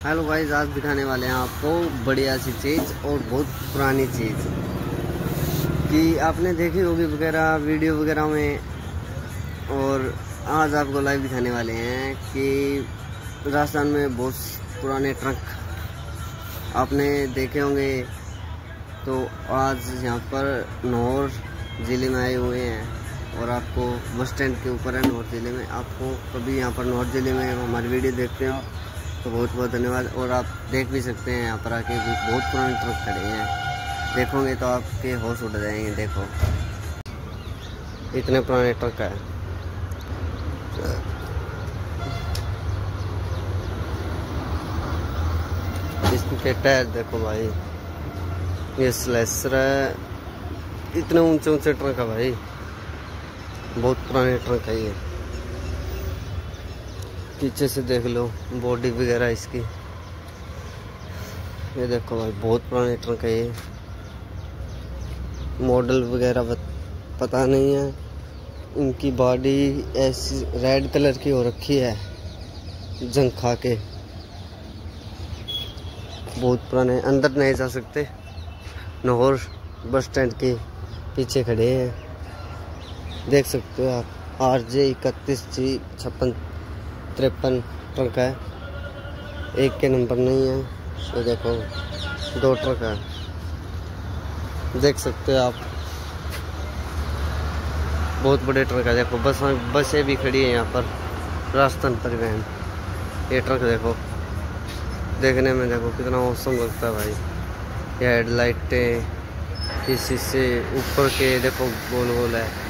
Hello guys, आज दिखाने वाले हैं आपको बढ़िया सी चीज़ और बहुत पुरानी चीज़ कि आपने देखी होगी वगैरह वीडियो वगैरह में। और आज आपको लाइव दिखाने वाले हैं कि राजस्थान में बहुत पुराने ट्रक आपने देखे होंगे। तो आज यहाँ पर नौर ज़िले में आए हुए हैं और आपको बस स्टैंड के ऊपर है नौर ज़िले में। आपको कभी यहाँ पर नौर ज़िले में हमारी वीडियो देखते हो तो बहुत बहुत धन्यवाद। और आप देख भी सकते हैं यहाँ पर आके भी बहुत पुराने ट्रक खड़े हैं, देखोगे तो आपके होश उड़ जाएंगे। देखो इतने पुराने ट्रक है। इसके टायर देखो भाई, ये स्लेसर है। इतने ऊंचे ऊंचे ट्रक है भाई, बहुत पुराने ट्रक है ये। पीछे से देख लो बॉडी वगैरह इसकी, ये देखो भाई बहुत पुराने ट्रक है ये। मॉडल वगैरह पता नहीं है। इनकी बॉडी ऐसी रेड कलर की हो रखी है, जंग खा के। बहुत पुराने, अंदर नहीं जा सकते। नौर बस स्टैंड के पीछे खड़े हैं, देख सकते हो आप। RJ 31G5653 ट्रक है, एक के नंबर नहीं है। ये देखो 2 ट्रक है, देख सकते हो आप। बहुत बड़े ट्रक है। देखो बसें भी खड़ी है यहाँ पर, राजस्थान परिवहन। ये ट्रक देखो, देखने में देखो कितना औसम लगता है भाई। ये हेडलाइटें, इसी से ऊपर के देखो गोल गोल है।